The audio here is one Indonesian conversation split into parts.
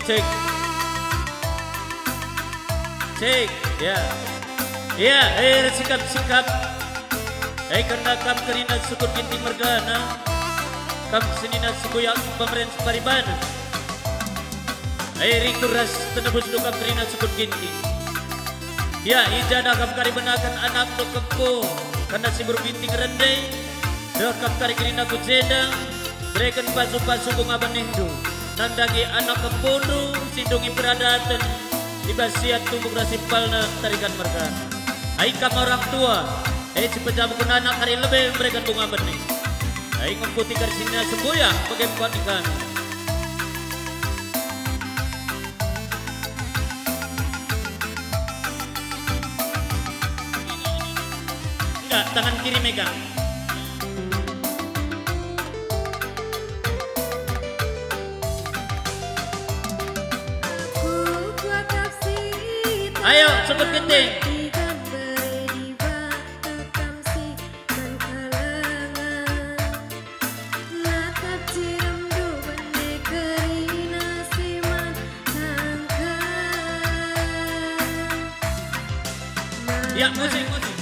cek. Cek, ya. Ya, sikap-sikap. Karena kam kerina syukur ginting mergana. Kam senina sukuyak pemerintah paribana. Rikuras tenebus do kam kerina syukur ginting. Ya, ijana kam kari benakan anak do kempo. Karena si berginting rendai. Do kam kari kerina kujendang. Berikan pasu-pasu bunga benindu. Nandangi anak kempono. Sindungi peradatan. Ibasiat tumbuk rasipalna tarikan mergana. Kam orang tua. Si pejabukun anak hari lebih memberikan bunga benih. Ngumputi karsina semboya bagai ikan. Enggak, tangan kiri megang. Ayo, sebut genting. Ya, musik.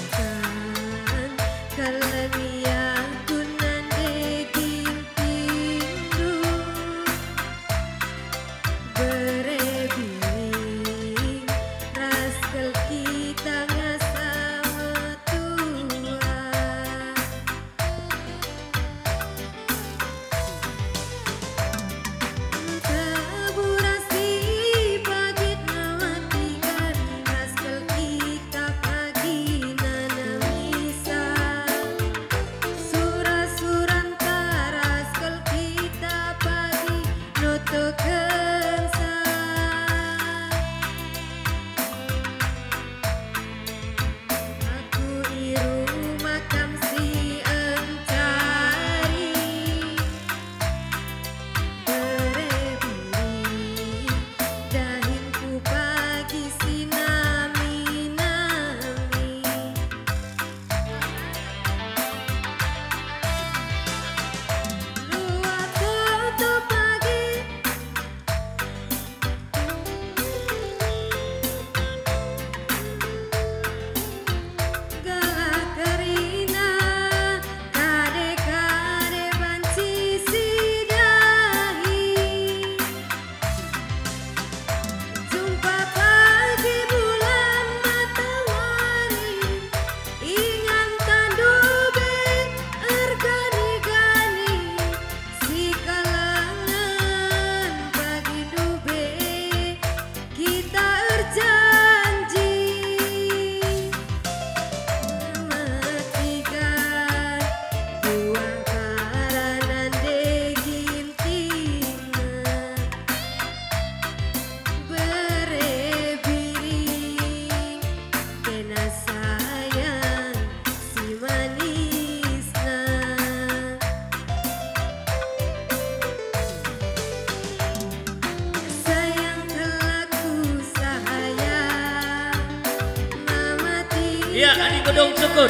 Ya, ani godong syukur.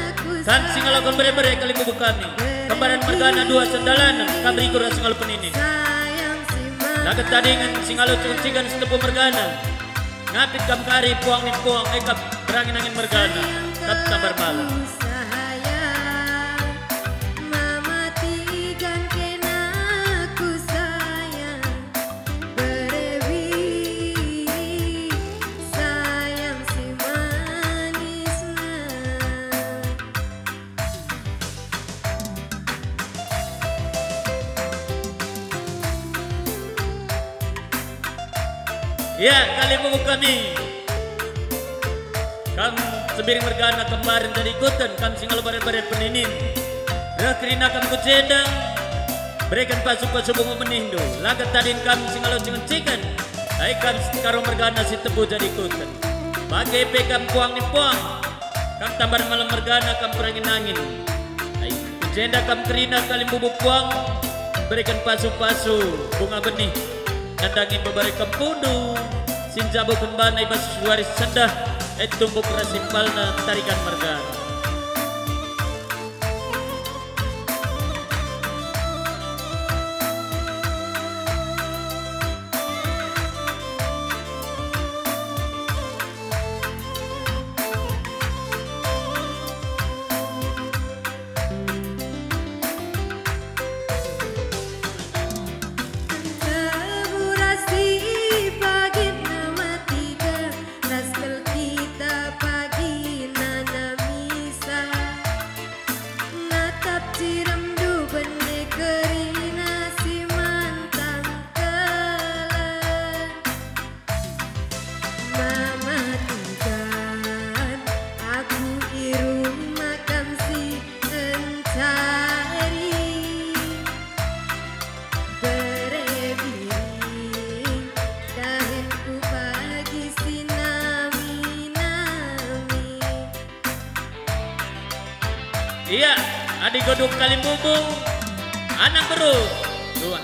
Kan singalakon bere-bere kali bubuk kami. Kembaran mergana dua sendalan kami ikut singal penini. Lagat tadingan singalo cikan setepu mergana. Ngapit kam kari puang ni puang kap berangin angin mergana. Kap sabar malam. Ya, kali bubuk kami. Kam sebiring mergana kemarin dari ikutan. Kam singalo baret-baret peninin. Kerina kam kucendang. Berikan pasu-pasu bunga menindu. Lagat tadin kam singalo cikan. Hai kam karo mergana si tebu jadi ikutan. Pakai pe kam puang ni puang. Kam tambar malam mergana kam perangin angin. Hai kucenda kam kerina kali bubuk puang. Berikan pasu-pasu bunga benih. Nandangin bebarik kempundu sinjabu kembanai basis waris sendah tumbuk rasimpalna tarikan mergana. Iya, adik godok Kalimbubung, anak beru. Dua.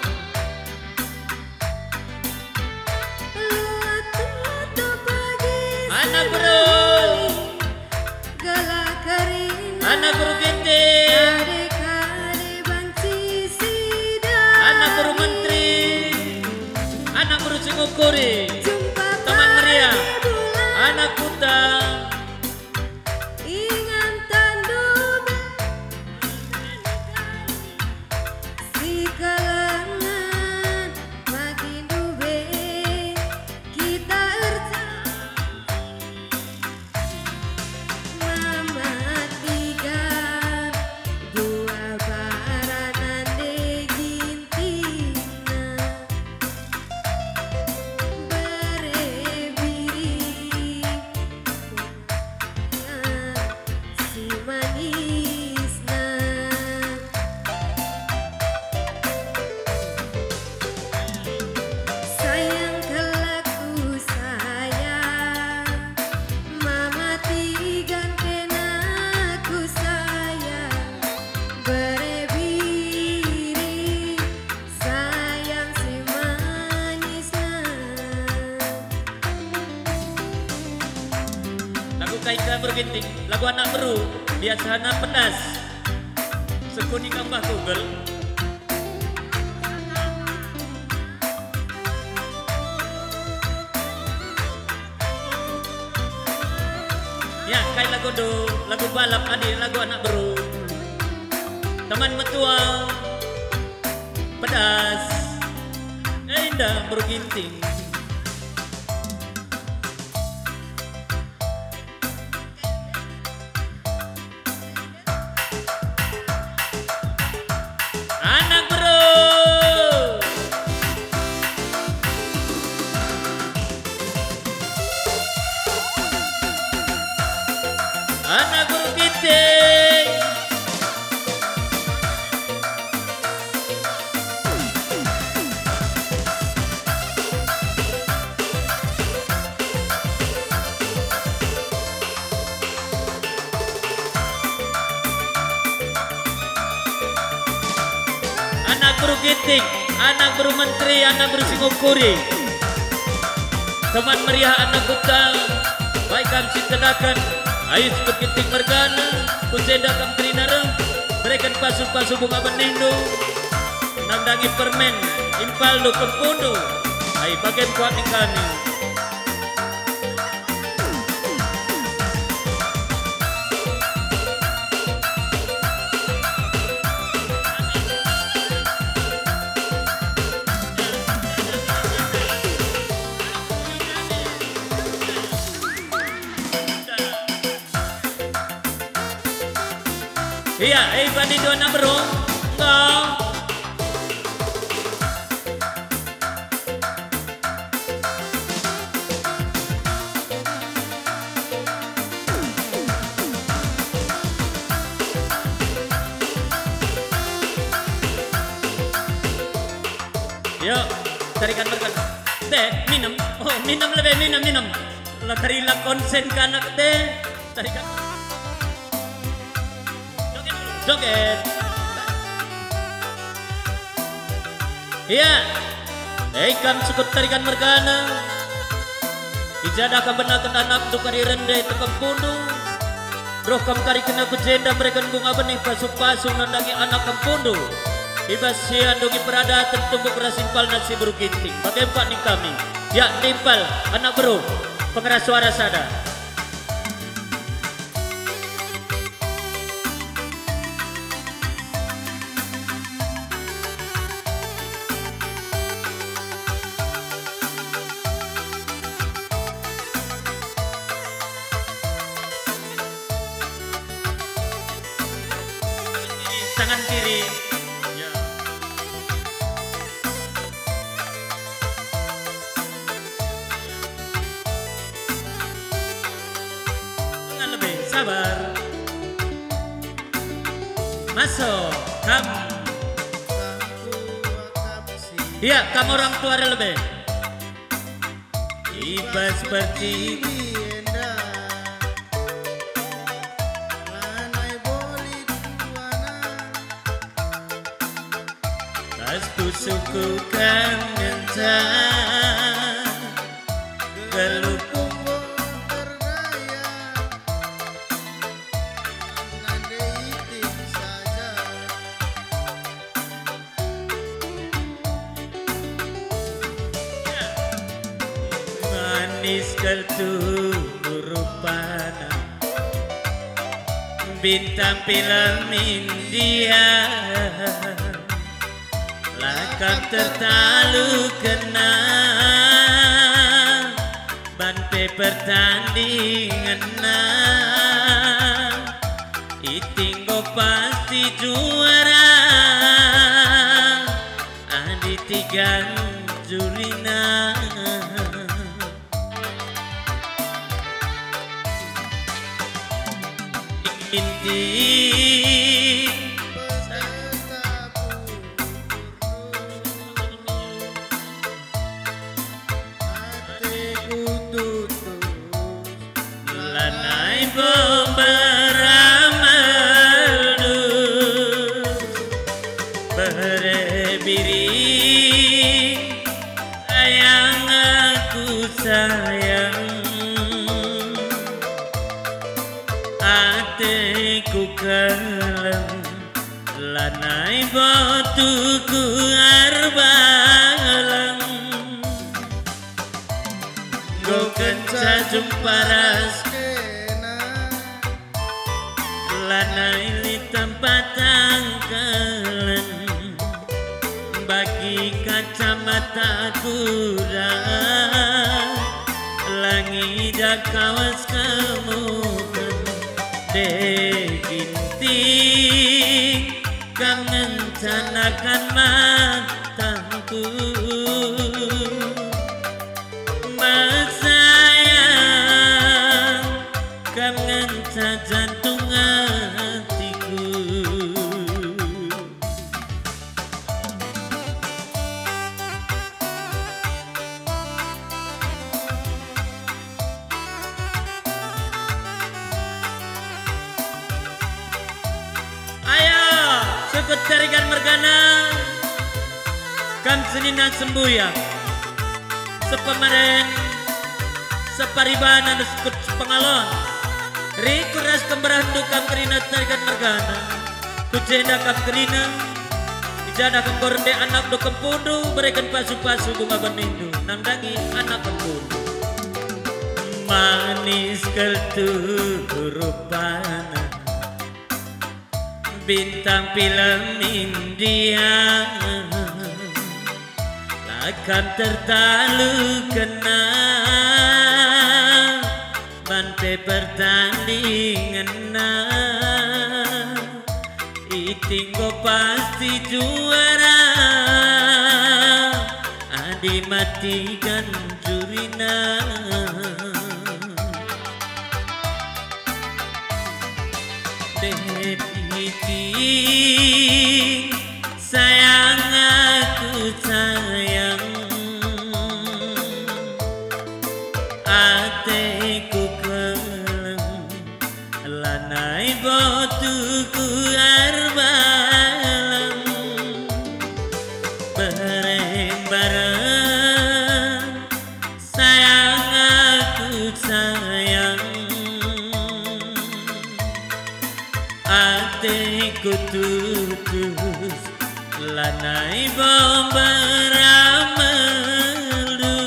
Anak beru. Anak beru gendeng. Anak beru menteri. Anak beru Singokuri. Teman Maria. Anak Kuta. Kaika berginting, lagu anak beru, biasana pedas, sekuni kambah Google. Ya, kai lagu do, lagu balap adik, lagu anak beru, teman metua, pedas, indah berginting. Anak guru giting. Anak guru giting, anak guru menteri, anak guru Singokuri. Teman meriah anak Kuta, baik kami cintakan. Ayo berkiting mergana, kusenda kam trinara, berikan pasu-pasu bunga benindu, nandangi permen, impaldo kempundu, ayo bagian kuat ikani. Iya, bandi dua anak bro, enggak. Yuk, tarikan berkan. Teh, minum. Oh, minum lebih, minum. Lah tarilah konsen ke anak teh, tarikan. Joget. Iya. Kam sukut tarikan mergana. Ijadah kam benakan anak tukari rendai tekam pundu. Roh kam kari kena kujenda berikan bunga benih pasu-pasu nandangi anak kam pundu. Ibas sian dongi perada tentumbuk rasimpal nasi beru ginting. Bagaimana nih kami? Ya nimpal anak beru pengeras suara sada. Tangan kiri. Ya. Jangan lebih sabar. Masuk. Kamu. Iya, kamu orang tua lebih. Tiba seperti Suku kangen gelupung berdaya nade itik saja manis keturupana bintang film India lakap tertalu kena banpe pertandingan itinggo pasti juara adi tiga jurina inti sayang aku sayang ateku kelem lanai botuku arbalang go kenca jumparas lanai li tempat tangkalan bagi kacamata kuda langit kawas kemukan deginting kangen canakan mataku sayang kangen jantung hatiku Sekut tarikan mergana kam senina sembuya sepemaren separibana sekut pengalon rikuras kemberahandu kam kerina tarikan mergana kujenda kam kerina ijada kam korende anak do kempundu berikan pasu-pasu bunga benindu nandangi anak kempundu manis keturupana bintang film India takkan tertalu kena bantai pertandingan itinggo pasti juara adi matikan jurina sayang aku sayang ateku kelem lanai botuku arbalang bareng-bareng sayang aku sayang ateku tutus lanai bomberamelu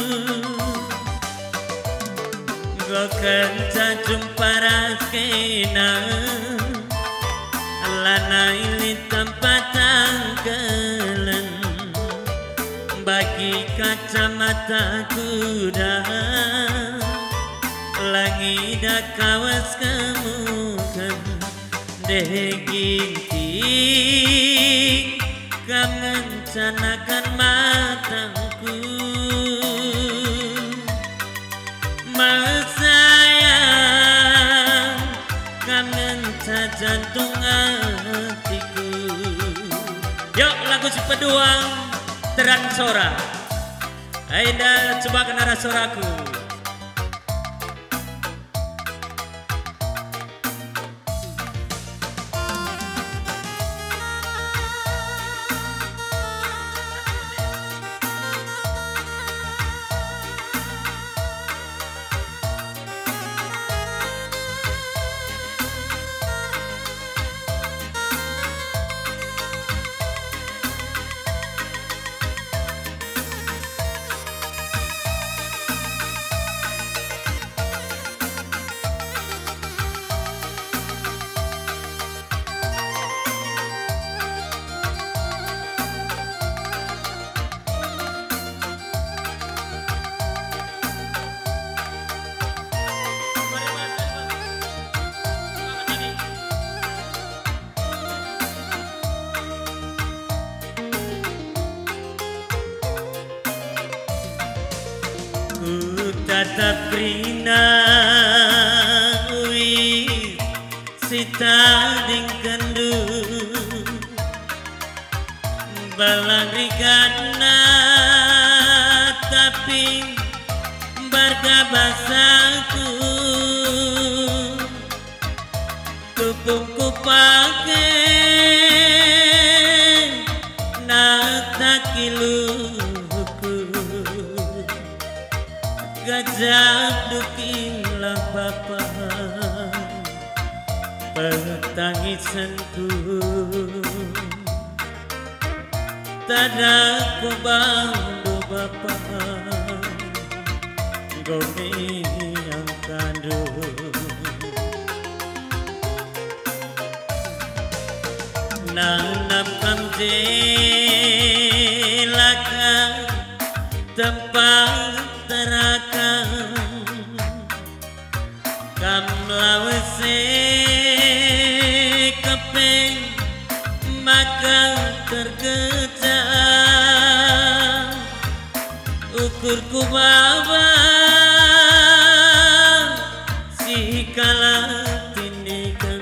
goken jumpa raskena lanai li tempat tangkalan bagi kacamata kuda langit kawas kemukan deginting kangen canakan mataku sayang kangen jantung hatiku. Yuk lagu si peduang terang sora aida coba kenara soraku. tatap krina wis sita ding kendu balang rigana tapi barga basaku tupungku pake natakiluku gajah dukilah bapa petangisanku tada ku bandu bapa goni yang kandu nanam kamjelaka tempat terakam kam lawase kepeng maka terkejar ukurku bawa si kala tindikan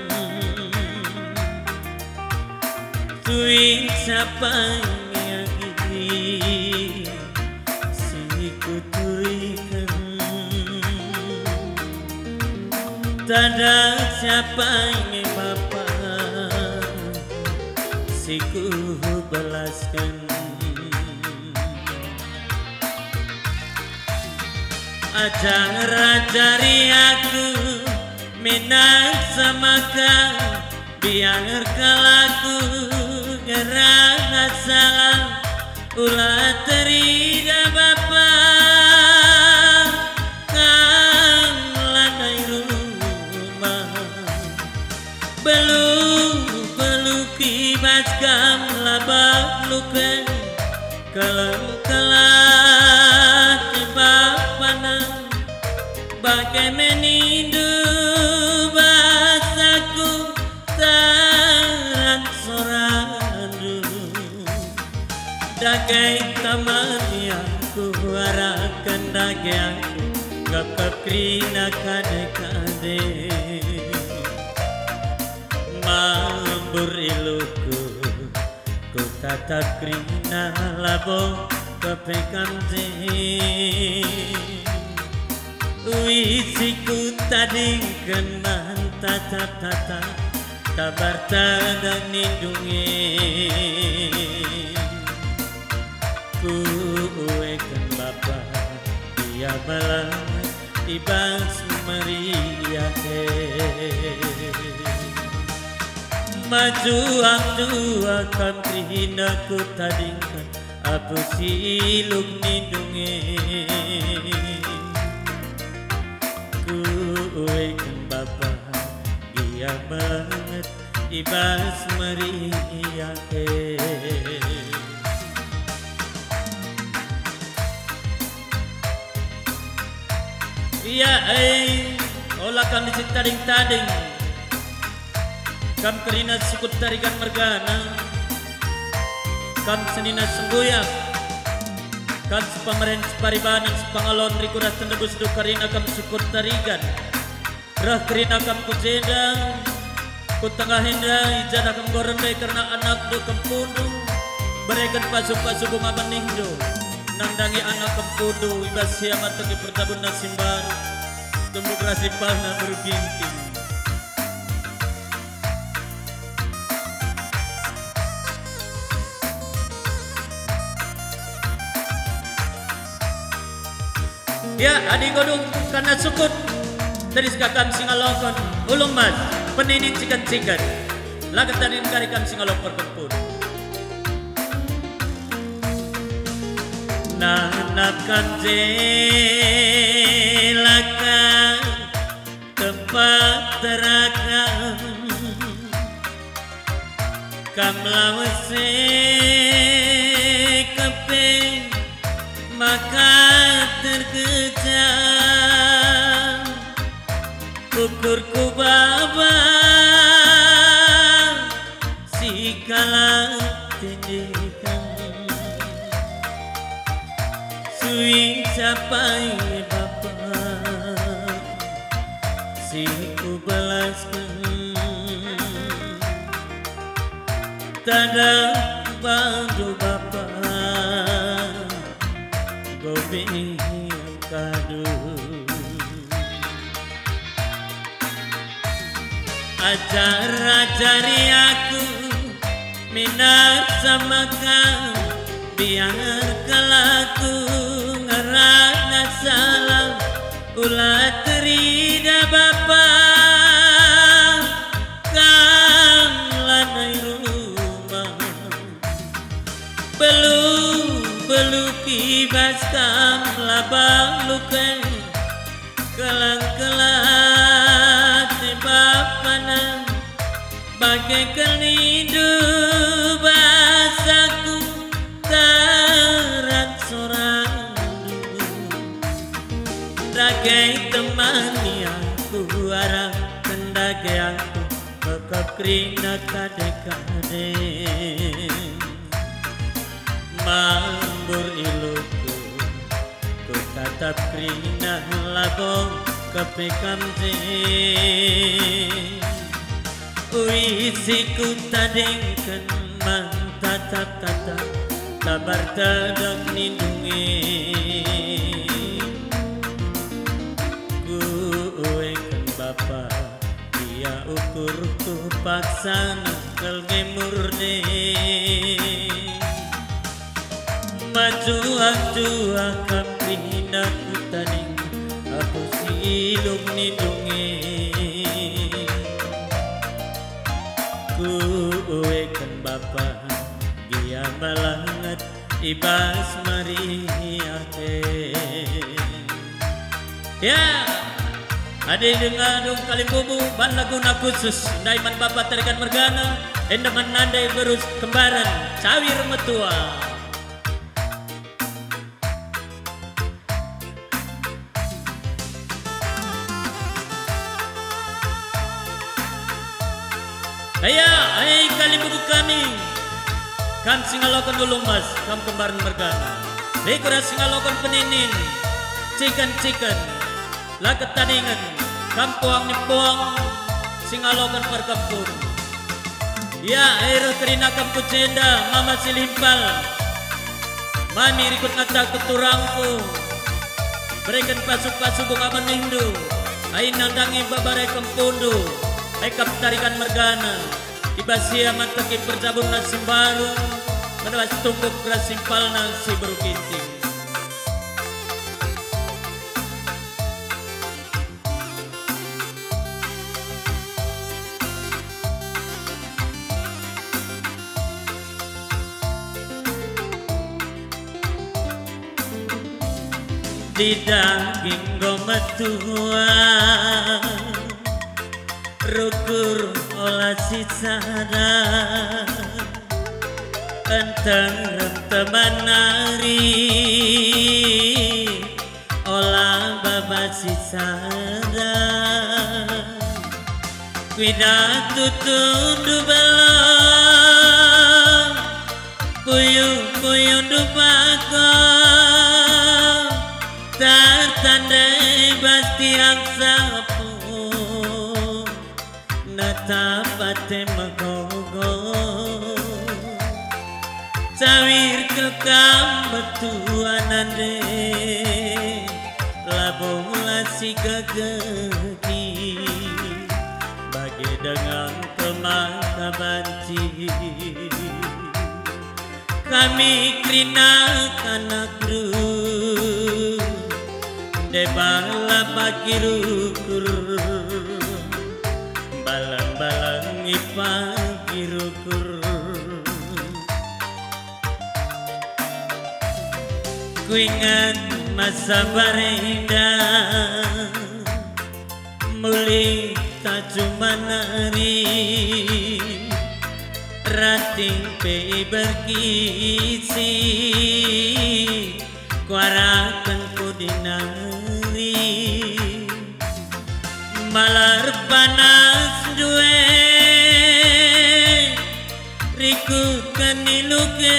tuing siapa yang gigi si kuturikan tada siapa yang bapa si ku belaskan ajari aku minat sama kau biar kalaku ngerana salah ulah terida bapa kang lanai rumah belum kibas kam labak lukan kalah kebapana bagai menindu basaku tarang sorandu dagai tamani aku harakan dagai aku kapakrina kade-kade mambur iluku ku tatap krina labo kepekamje wisiku tadingkan man tatap-tatap kabar tadang nindungi ku uekan bapa dia balang ibas meriake maju aku akan krina ku tadingkan aku siluk nindungi uekan bapa dia banget ibas meriake iya olah kami tading-tading kam kerina sukut tarikan mergana kam senina senggoyak kan sepamaren separibanan sepangalon rikuras tendebus du karina kam sukut tarikan rah karina kam kujeda ku tengah henda ijana kam gorende karena anak do kempudu berekan pasuk-pasuk bunga meningdo nandangi anak kempudu ibas siamat tegi pertabun nasimbar tembuk rasipalna berginting ya adi godung karena sukut dari sekakam singalokon ulung mas peninin cikan-cikan lagat tanin karikan singalok perkempun nanapkan jelaka tempat terakam kam lawase kepeng maka terkejar ukurku baba si kala tindikan sui capai bapa kasihku balaskan, tada bantu Bapa gobi kadu. Ajar-ajari aku minat sama kau, biar kalaku ngerana salah ulah terida Bapa kang lanai rumah. Belu kibas kam labang lukai kelang-kelang di Bapa nang bagaikan hidup bahasaku terang sorang dagai temani aku arah kendagai aku bekap kerina kade-kade mambur iluku ku tatap kerina labong kepekam uisiku tadingkan mang tatap-tatap kabar tadang nindungi ku uekan Bapa dia ukurku paksa nakal gemurni majuak-juak kaprina ku tading aku silung nindungi ku uekan Bapa dia malangat ibas mariate ya ade dengan dong kali bubu ban laguna khusus daiman Bapa terikan mergana endaman nandai berus kembaran cawir metua. Ayah, kali bubu kami kam singalokan dulu mas, kam kembaran mergana lekura singalokan peninin cikan laket tandingan kam puang singalokan perkampun ya air terina kam kucenda mama silimpal mami rikut ngata keturangku berikan pasuk-pasuk bunga menindu ain nandangi babarai kempundu ekap tarikan mergana ibasia mantaki bercabung nasi baru menewas tumpuk beras simpal nasi berukinting di daging gometua rukur olah sisada antara temanari olah baba sisada kuida tutundu belum puyung dupako tertandai bastiang sapu natapate magogo cawir kekam betuan ande labong lasi gagaki bagi dengan kemaka banci kami krina kanak ru debala pakirukur balang-balang ipakirukur ku ingat masa barenda muli tak cuma nari rating pe berkisi kuarakan ku dinari malar panas duwe riku kaniluke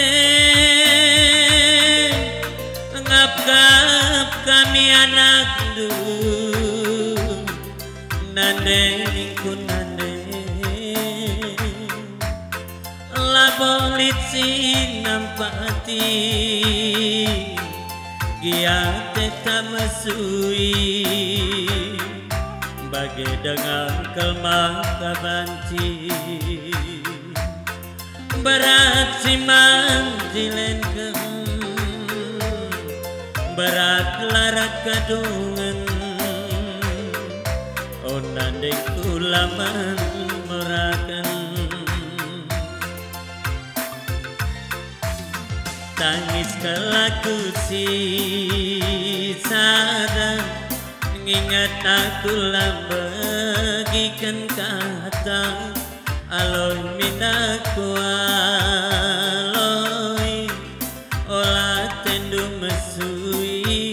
ngap-ngap kami anak du nan kunande la polisi nampati giate tamasui bagai dengan kelmah kabanci berat siman jilenken berat larat kadungan onande kulaman merakan tangis kelaku si sadar ngingat aku lambagikan kata aloy minaku aloy olah tendu mesui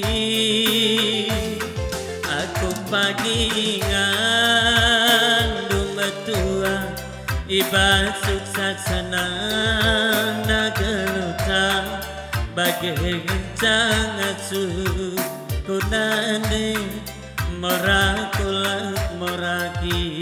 aku pagi ngandung metua iba sukses senang nageluta bagai gencang asuh kunande morakulak moraki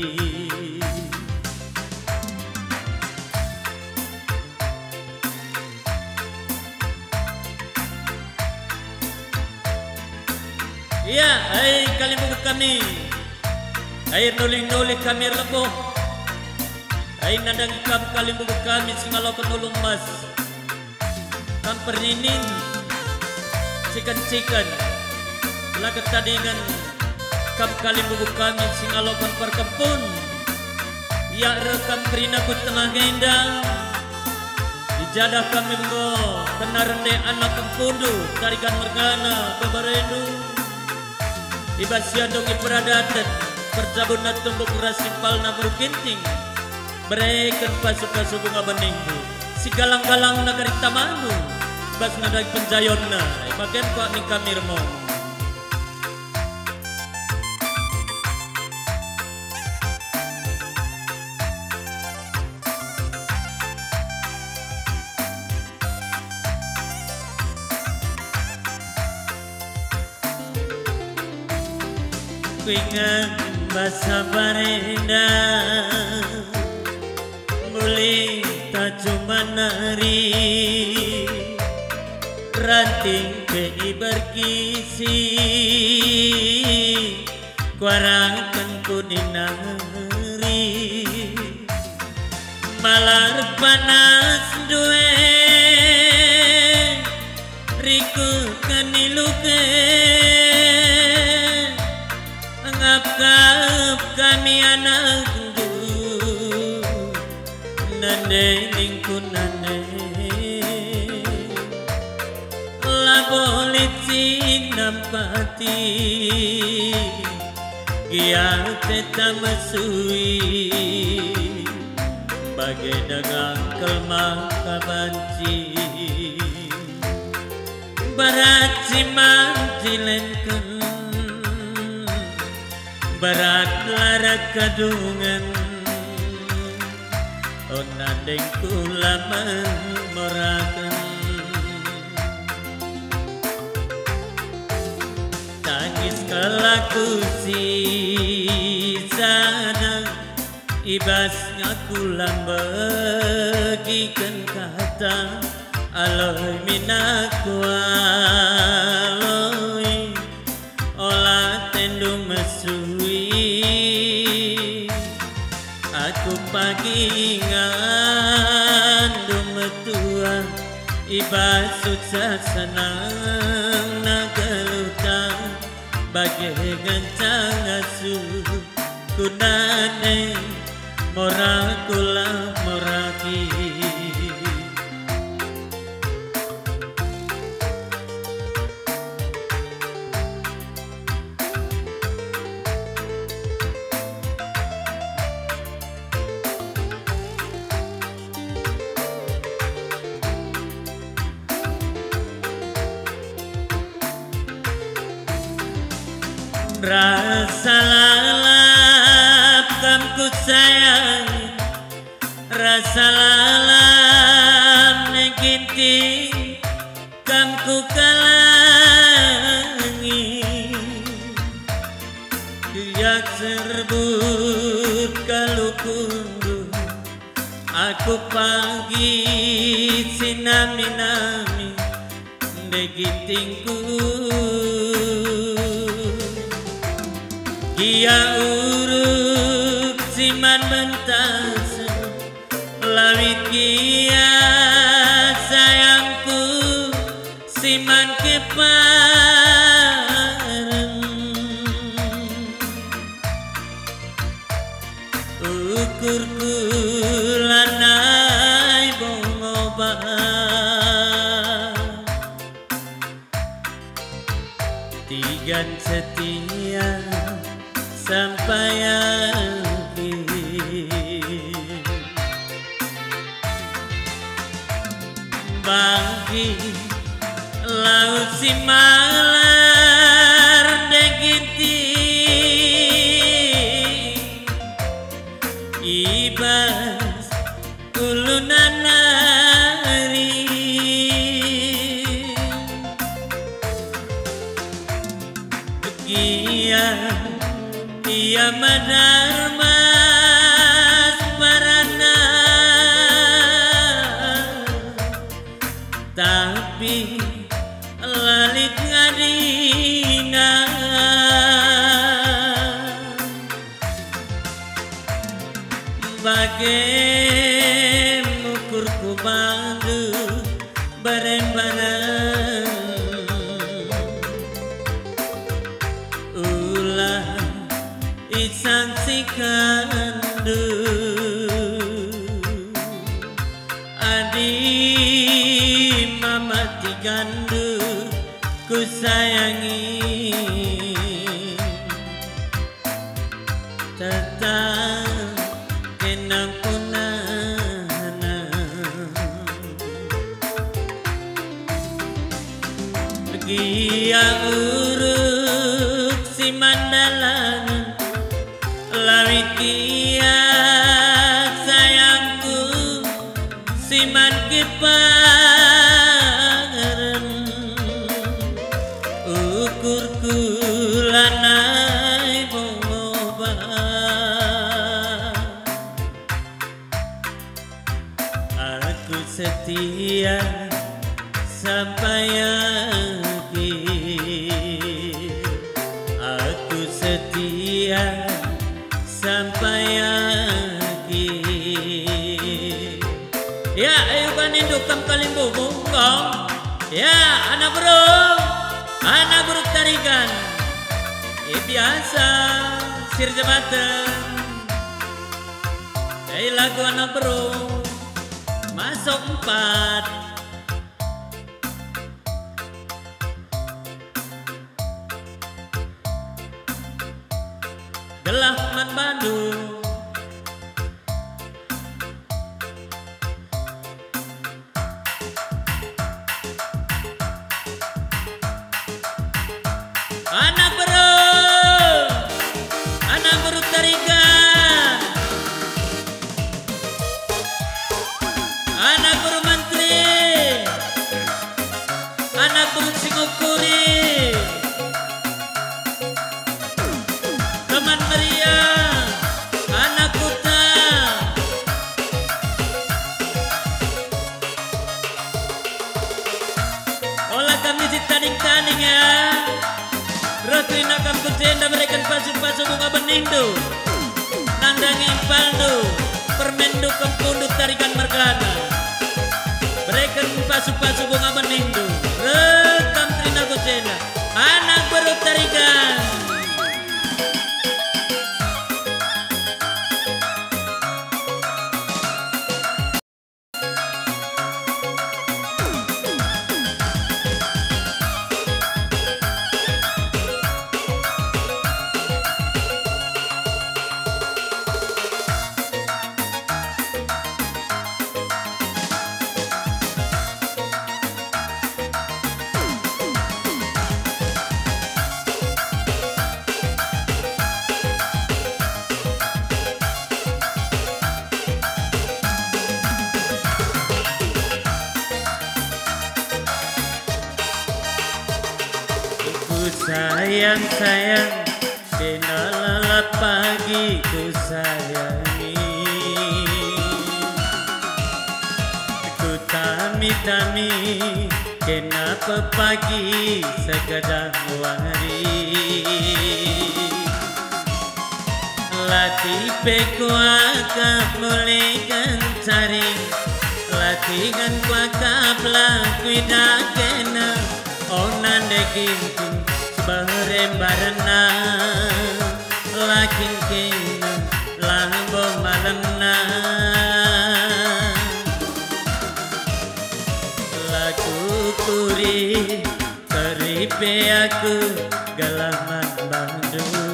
iya, ay kalimutan kami ay nuling-nuling kami lebo ay nandang ikam kalimutan kami singalokan ulung mas kam perninin cikan-cikan lagat tadingan kam kalimutan kami singalokan perkepun ya rekam perinaku tengah gendang ijadah kami ngo tenarende anak kempundu tarikan mergana babaredu ibasiandong iperadatan percabunat tumbuk rasimpal na berkinting berikan pasu-pasu bunga beningmu si galang-galang nagari tamanu bas nadag penjayon na bagian ko ni kamirmo ingat basa barenda mulai tak cuma nari ranting ke berkisi kuarakan kuninari malar panas due riku kaniluke ngap kami anak du nande ningkunane la polisi nampati giate tamasui bagai dagang kelmah kabanci berat siman jilenken berat larat kadungan onandeng kulaman morakan tangis kelaku si sana ibas ngakulang bagikan kata aloy minaku aloy olah tendu mesui aku pagi ngandung metua iba sukses senang nagaluta bagai gencang asuh kunane morakula moraki rasa lalap kamku sayang rasa lalap neginti kamku kalangi kuyak serbu ukur kalau kundu aku pagi sinami-nami begitingku Kia uruk siman bentas lawit kia sayangku siman kepareng ukurku lanai bongobat tigan setia sampai akhir bangki laut si malar degiti ibas ulunanari Ia madar mas parana tapi lalit ngadina bagai mukurku bandu bareng-bareng saksikandu adi mamati gandu ku sayangi tetap kenang punana gia uruk si mandalan lawit kia sayangku siman kepareng ukurku lanai bongobat aku setia sampai akhir aku setia sampai akhir ya ayo kan induk kam kaling bubung kong ya anak bro tarikan biasa sir jabatan lagu anak bro masuk 4 gelah man Bandung anak bro tarikan anak bro menteri anak bro singokuri teman meriah anak kuta olah kami ditanding-tanding ya Rokrina kam kujenda berikan pasu-pasu bunga benindu nandangi paldu permendu kempunduk tarikan mergana berikan pasu-pasu bunga benindu rekam Trina kujenda anak baru tarikan sayang bina lalap pagi ku sayangi, ku tami-tami kenapa pagi segadang wari. Latih peku akap mulai kencari, latihan ku akap lakui dakena, onan dekinting sebarembarana, lakin kena lambo malamna. Lagu kuri teripe aku galaman Bandung.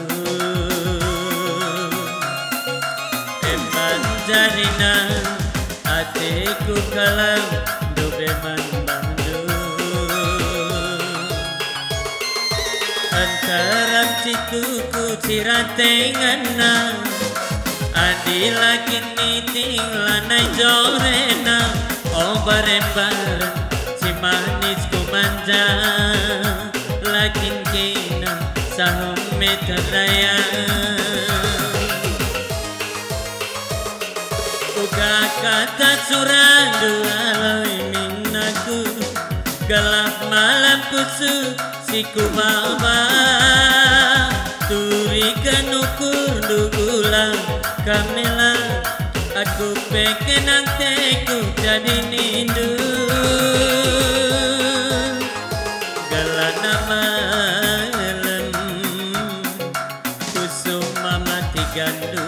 Jarina hatiku kalang dobeman Bandung. Antaram cikuku ciratengana, adila kini tinglanai jorena. Oh bareng-bareng si manisku manja, lakin kina sahum meteraya. Kata surandu aloi minaku, gelap malam kusu siku bawa, turikan ukur dugulang kamela, aku pengen nantiku jadi nindu. Galana malam kusum mati gandu,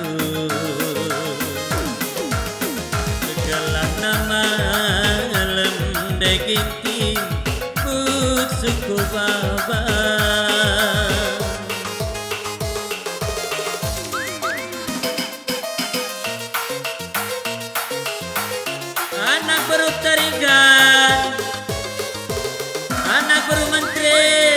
malam deginti suku baba. Anak baru tarikan, anak baru menteri,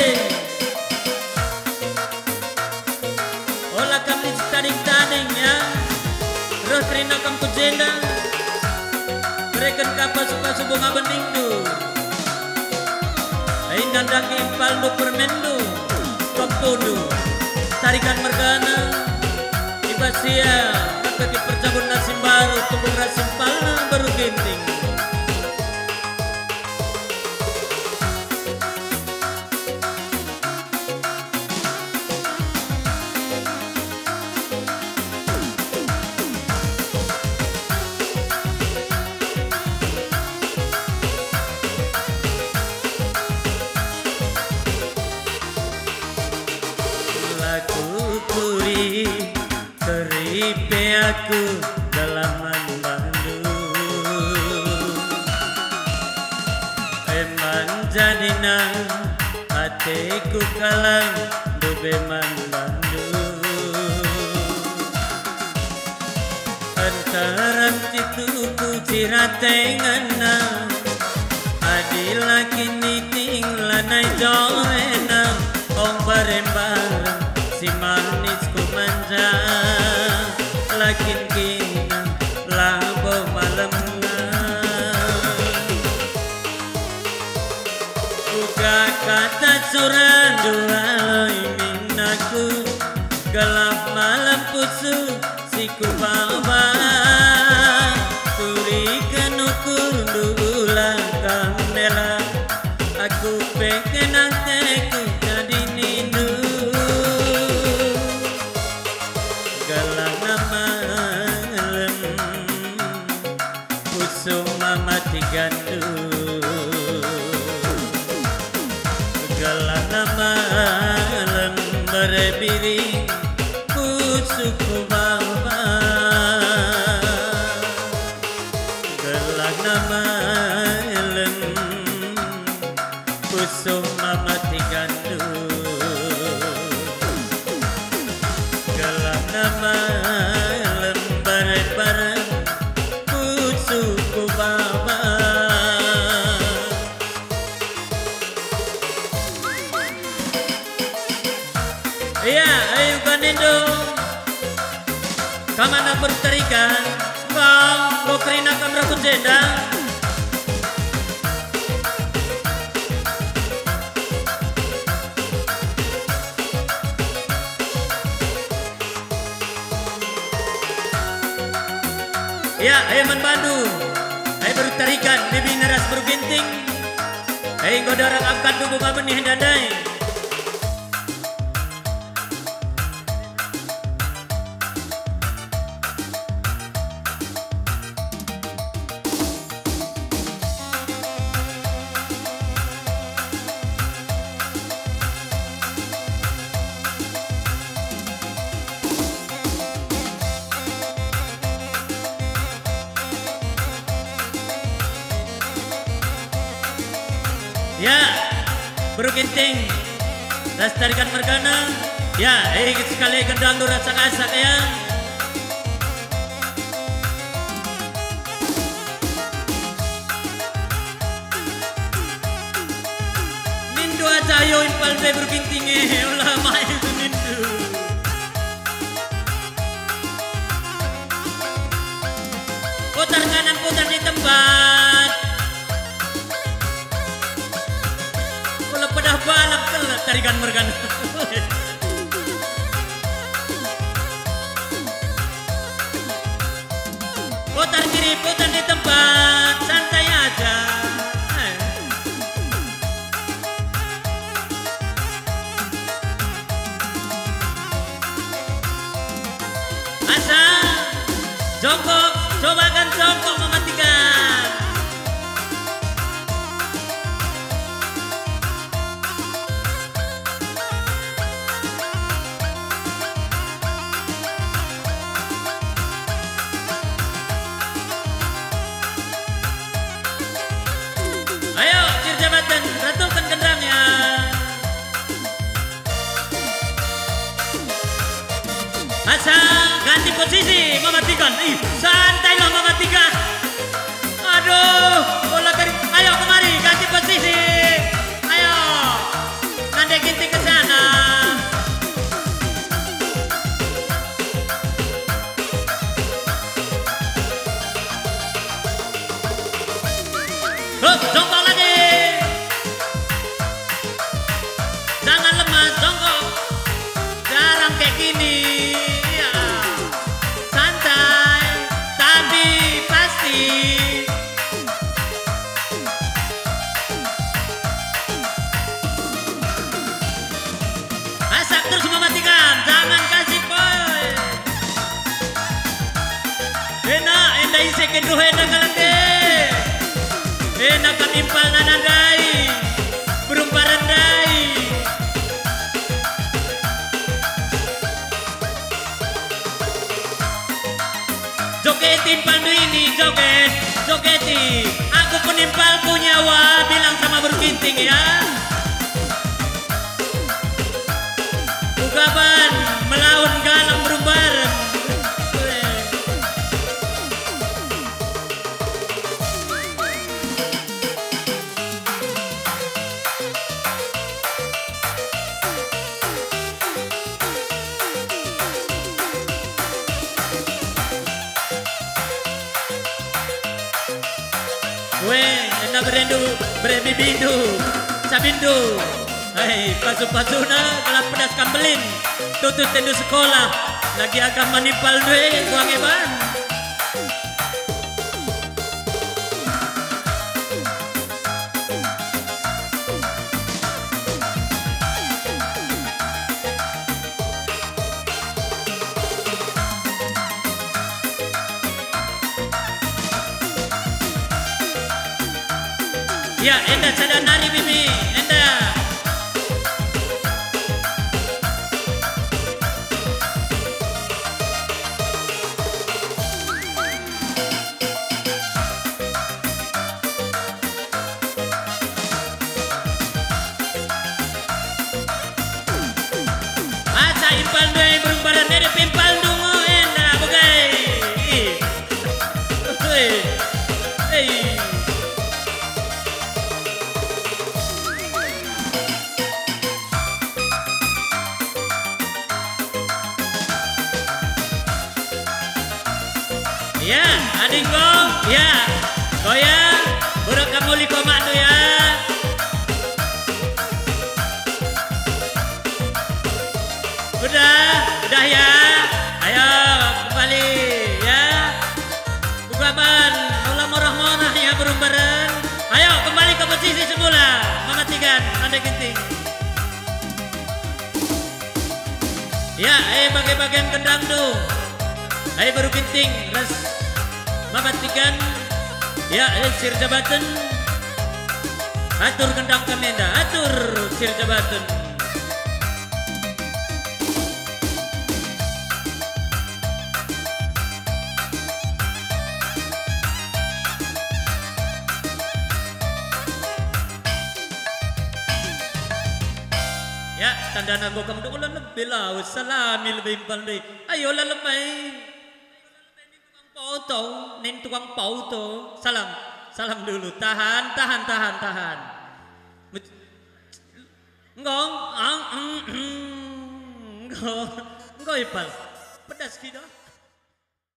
olah kami tading-tading ya, roh terina kamu jenda. Mereka kapal suka bunga bening tu, indah daging paldu permendu, waktu tu tarikan mergana, ibasia, kaki percabun nasim baru, tubuh rasim palna baru ginting. Teripe aku dalaman Bandung. Eman jadina hatiku kalang dobeman Bandung. Antaran cituku ciratengana, adila kini tinglanai jorena. Ong bareng-bareng si manisku manja, lakin kina labo malamna. Uga kata surandu aloi minaku, gelap malam pusu siku bawa, turikan ukur dugulang kandela, aku pengen nantiku jadi nindu. Galana malam kusuma mati gandu, galana malam berbiri kusuku bawa, galana malam kusuma mati gandu. Malam bareng-bareng kusuku bawa. Iya, ayo kanindo kamana berterikan, kau kerina kamera kujenda. Ya, Man Bandung. Baru tarikan Bibi Naras berginting. Godorang angkat tubuh benih dandai. Ya, berginting. Lestarikan mergana. Ya, sekali gendang durat sangasak ya. Nindu aja yo impal de berginting ulah main itu nindu. Putar kanan putar di tempat. Kalau pedah balap kelet tarikan mergana. Putar kiri, putar di tempat, santai aja. Asal, jongkok, cobakan jongkok mematikan. Ayo, Cirjabatan, ratulkan gendangnya. Asal, ganti posisi, mematikan. Santai loh mematikan. Aduh, bola dari. Ayo kemari, ganti posisi. Ayo, nanti ginting ke sana. Jongkok lagi. Jangan lemas, jongkok. Jarang kayak gini. Ya. Santai, tapi pasti. Asak terus mematikan, jangan kasih poin. Enak, enda isi kedua enda kalende. Enak katimpal nanandai, berumpa rendai. Jogetin pandu ini, joget, jogeti. Aku penimpal punya wa, bilang sama berginting ya. Ugaban melawan galang berumbaran. Enak berendu, berebibindu, sabindu. Hei, pasu-pasuna, gelap pedas kambelin. Tutut tendu sekolah, lagi akan menipal due, buang eban. Ya, enda sadar nari Bibi, enda. Asa impal dua berumbaran dari pimpal dungu enda, bukai. Hei. Ya, adingko, ya, goyang, buruk kamu liko maknu ya. Udah ya, ayo kembali ya. bagian kendang tuh. Ayo baru kinting res mamatikan. Ya sir jabatan. Atur kendang kanenda, atur sir jabatan. Ya, tanda nago kamu dulu lebih lah, salami lebih pandai. Ayo lah lemai. Tukang nen tukang pauto. Salam, salam dulu. Tahan. Ngong, ngong ipal. Pedas gitu.